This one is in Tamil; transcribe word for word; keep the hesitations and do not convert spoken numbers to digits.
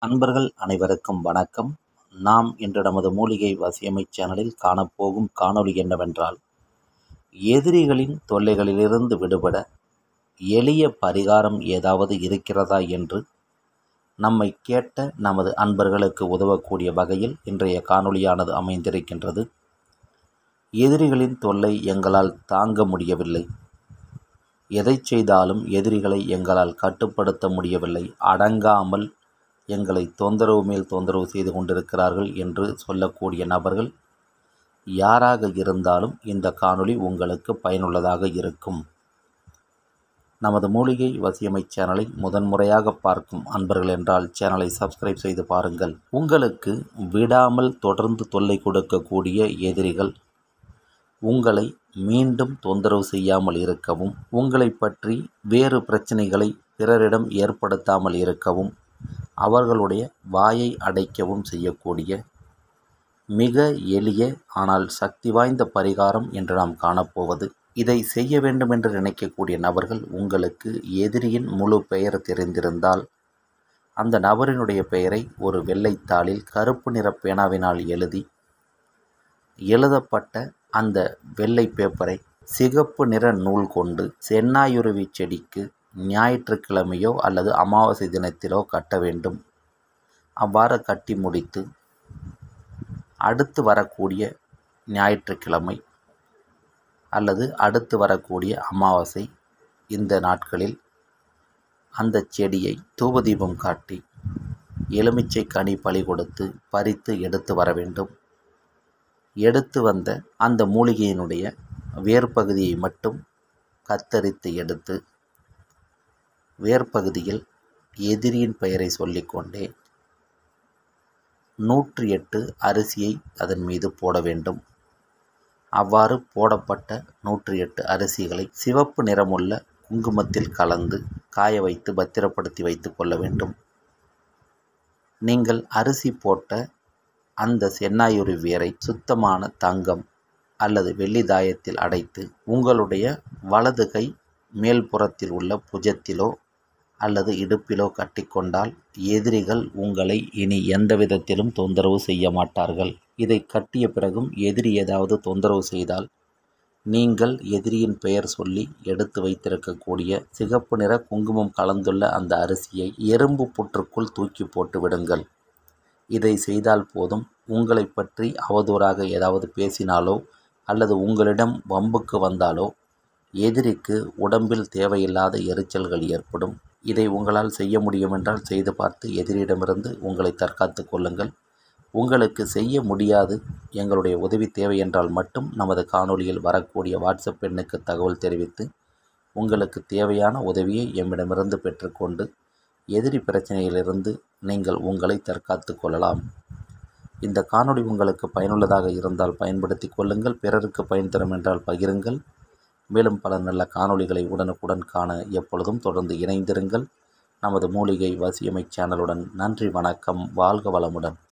அன்பர்கள் அனைவருக்கும் வணக்கம். நாம் இன்று நமது மூலிகை வசியமை சேனலில் காணப்போகும் காணொளி என்னவென்றால், எதிரிகளின் தொல்லைகளிலிருந்து விடுபட எளிய பரிகாரம் ஏதாவது இருக்கிறதா என்று நம்மை கேட்ட நமது அன்பர்களுக்கு உதவக்கூடிய வகையில் இன்றைய காணொளியானது அமைந்திருக்கின்றது. எதிரிகளின் தொல்லை எங்களால் தாங்க முடியவில்லை. எதை செய்தாலும் எதிரிகளை எங்களால் கட்டுப்படுத்த முடியவில்லை. அடங்காமல் எங்களை தொந்தரவு மேல் தொந்தரவு செய்து கொண்டிருக்கிறார்கள் என்று சொல்லக்கூடிய நபர்கள் யாராக இருந்தாலும் இந்த காணொளி உங்களுக்கு பயனுள்ளதாக இருக்கும். நமது மூலிகை வசியமை சேனலை முதன்முறையாக பார்க்கும் அன்பர்கள் என்றால் சேனலை சப்ஸ்கிரைப் செய்து பாருங்கள். உங்களுக்கு விடாமல் தொடர்ந்து தொல்லை கொடுக்கக்கூடிய எதிரிகள் உங்களை மீண்டும் தொந்தரவு செய்யாமல் இருக்கவும், உங்களை பற்றி வேறு பிரச்சனைகளை பிறரிடம் ஏற்படுத்தாமல் இருக்கவும், அவர்களுடைய வாயை அடைக்கவும் செய்யக்கூடிய மிக எளிய ஆனால் சக்தி வாய்ந்த பரிகாரம் என்று நாம் காணப்போவது. இதை செய்ய வேண்டும் என்று நினைக்கக்கூடிய நபர்கள் உங்களுக்கு எதிரியின் முழு பெயர் தெரிந்திருந்தால் அந்த நபரினுடைய பெயரை ஒரு வெள்ளைத்தாளில் கருப்பு நிற பேனாவினால் எழுதி, எழுதப்பட்ட அந்த வெள்ளை பேப்பரை சிகப்பு நிற நூல் கொண்டு சென்னாயுருவி செடிக்கு ஞாயிற்றுக்கிழமையோ அல்லது அமாவாசை தினத்திலோ கட்ட வேண்டும். அவ்வாறு கட்டி முடித்து அடுத்து வரக்கூடிய ஞாயிற்றுக்கிழமை அல்லது அடுத்து வரக்கூடிய அமாவாசை இந்த நாட்களில் அந்த செடியை தூபதீபம் காட்டி எலுமிச்சை கனி பலி கொடுத்து பறித்து எடுத்து வர வேண்டும். எடுத்து வந்த அந்த மூலிகையினுடைய வேர்பகுதியை மட்டும் கத்தரித்து எடுத்து வேர்பகுதியில் எதிரியின் பெயரை சொல்லிக்கொண்டே நூற்றி எட்டு அரிசியை அதன் மீது போட வேண்டும். அவ்வாறு போடப்பட்ட நூற்றி எட்டு அரிசிகளை சிவப்பு நிறமுள்ள குங்குமத்தில் கலந்து காய வைத்து பத்திரப்படுத்தி வைத்து கொள்ள வேண்டும். நீங்கள் அரிசி போட்ட அந்த சென்னாயுரு வேரை சுத்தமான தங்கம் அல்லது வெள்ளி தாயத்தில் அடைத்து உங்களுடைய வலது கை மேல்புறத்தில் உள்ள புஜத்திலோ அல்லது இடுப்பிலோ கட்டிக்கொண்டால் எதிரிகள் உங்களை இனி எந்த விதத்திலும் தொந்தரவு செய்ய மாட்டார்கள். இதை கட்டிய பிறகும் எதிரி ஏதாவது தொந்தரவு செய்தால் நீங்கள் எதிரியின் பெயர் சொல்லி எடுத்து வைத்திருக்கக்கூடிய சிகப்பு நிற குங்குமம் கலந்துள்ள அந்த அரிசியை எறும்பு புற்றுக்குள் தூக்கி போட்டு விடுங்கள். இதை செய்தால் போதும். உங்களை பற்றி அவதூறாக ஏதாவது பேசினாலோ அல்லது உங்களிடம் வம்புக்கு வந்தாலோ எதிரிக்கு உடம்பில் தேவையில்லாத எரிச்சல்கள் ஏற்படும். இதை உங்களால் செய்ய முடியும் என்றால் செய்து பார்த்து எதிரியிடமிருந்து உங்களை தற்காத்து கொள்ளுங்கள். உங்களுக்கு செய்ய முடியாது, எங்களுடைய உதவி தேவை என்றால் மட்டும் நமது காணொளியில் வரக்கூடிய வாட்ஸ்அப் எண்ணுக்கு தகவல் தெரிவித்து உங்களுக்கு தேவையான உதவியை எம்மிடமிருந்து பெற்றுக்கொண்டு எதிரி பிரச்சனையிலிருந்து நீங்கள் உங்களை தற்காத்து கொள்ளலாம். இந்த காணொளி உங்களுக்கு பயனுள்ளதாக இருந்தால் பயன்படுத்தி கொள்ளுங்கள். பிறருக்கு பயன் தரும் என்றால் பகிருங்கள். மேலும் பல நல்ல காணொளிகளை உடனுக்குடன் காண எப்பொழுதும் தொடர்ந்து இணைந்திருங்கள். நமது மூலிகை வசியமை சேனலுடன். நன்றி, வணக்கம், வாழ்க வளமுடன்.